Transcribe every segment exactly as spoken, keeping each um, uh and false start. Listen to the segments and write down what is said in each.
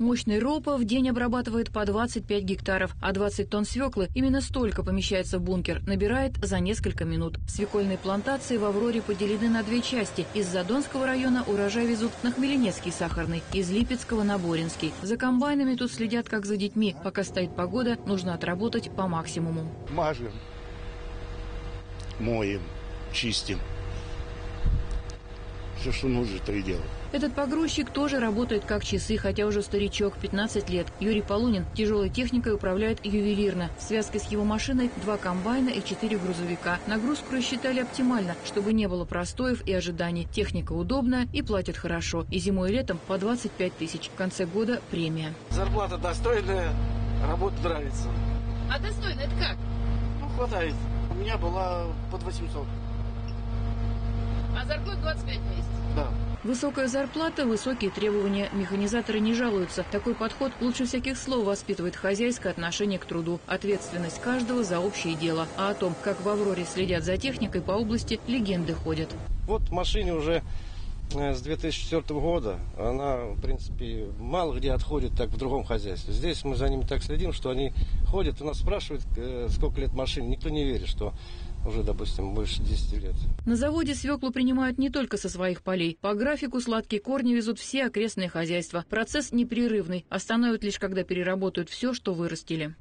Мощный ропа в день обрабатывает по двадцать пять гектаров, а двадцать тонн свеклы, именно столько помещается в бункер, набирает за несколько минут. Свекольные плантации в Авроре поделены на две части. Из Задонского района урожай везут на Хмеленецкий сахарный, из Липецкого на Боринский. За комбайнами тут следят как за детьми. Пока стоит погода, нужно отработать по максимуму. Мажем, моем, чистим. Все, что нужно, то и делаем. Этот погрузчик тоже работает как часы, хотя уже старичок, пятнадцать лет. Юрий Полунин тяжелой техникой управляет ювелирно. В связке с его машиной два комбайна и четыре грузовика. Нагрузку рассчитали оптимально, чтобы не было простоев и ожиданий. Техника удобная и платит хорошо. И зимой и летом по двадцать пять тысяч. В конце года премия. Зарплата достойная, работа нравится. А достойно это как? Ну, хватает. У меня была под восемьсот. А зарплата двадцать пять в месяц? Да. Высокая зарплата, высокие требования. Механизаторы не жалуются. Такой подход лучше всяких слов воспитывает хозяйское отношение к труду. Ответственность каждого за общее дело. А о том, как в Авроре следят за техникой, по области легенды ходят. Вот машине уже с две тысячи четвёртого года. Она, в принципе, мало где отходит так в другом хозяйстве. Здесь мы за ними так следим, что они ходят и нас спрашивают, сколько лет машине. Никто не верит, что уже, допустим, больше десяти лет. На заводе свеклу принимают не только со своих полей. По графику сладкие корни везут все окрестные хозяйства. Процесс непрерывный. Остановят лишь, когда переработают все, что вырастили.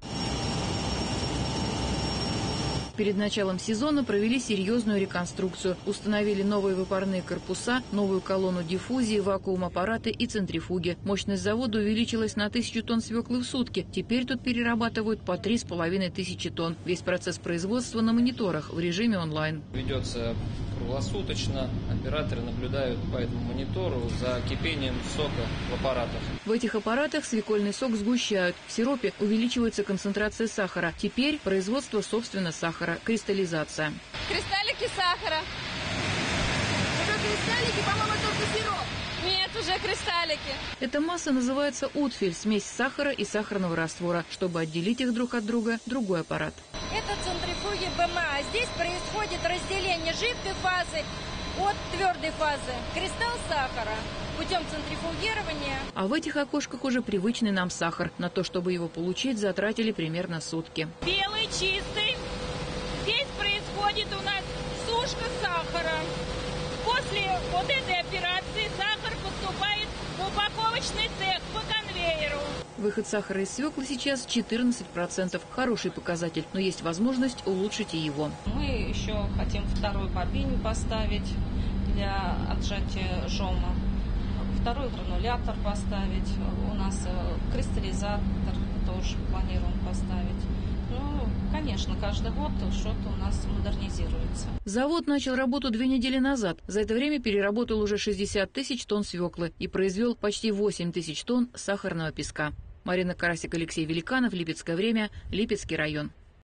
Перед началом сезона провели серьезную реконструкцию. Установили новые выпарные корпуса, новую колонну диффузии, вакуум-аппараты и центрифуги. Мощность завода увеличилась на тысячу тонн свеклы в сутки. Теперь тут перерабатывают по три с половиной тысячи тонн. Весь процесс производства на мониторах в режиме онлайн. Ведется круглосуточно. Операторы наблюдают по этому монитору за кипением сока в аппаратах. В этих аппаратах свекольный сок сгущают. В сиропе увеличивается концентрация сахара. Теперь производство, собственно, сахара. Кристаллизация. Кристаллики сахара. Это кристаллики, по-моему, только сироп. Нет, уже кристаллики. Эта масса называется утфель, смесь сахара и сахарного раствора. Чтобы отделить их друг от друга, другой аппарат. Это центрифуги БМА. Здесь происходит разделение жидкой фазы от твердой фазы. Кристалл сахара путем центрифугирования. А в этих окошках уже привычный нам сахар. На то, чтобы его получить, затратили примерно сутки. Белый, чистый. Здесь происходит у нас сушка сахара. После вот этой операции сахар поступает в упаковочный цех по конвейеру. Выход сахара из свеклы сейчас четырнадцать процентов. Хороший показатель, но есть возможность улучшить и его. Мы еще хотим второй бобинь поставить для отжатия жома. Второй гранулятор поставить. У нас кристаллизатор тоже планируем поставить. Ну, конечно, каждый год что-то у нас модернизируется. Завод начал работу две недели назад. За это время переработал уже шестьдесят тысяч тонн свеклы и произвел почти восемь тысяч тонн сахарного песка. Марина Карасик, Алексей Великанов, Липецкое время, Липецкий район.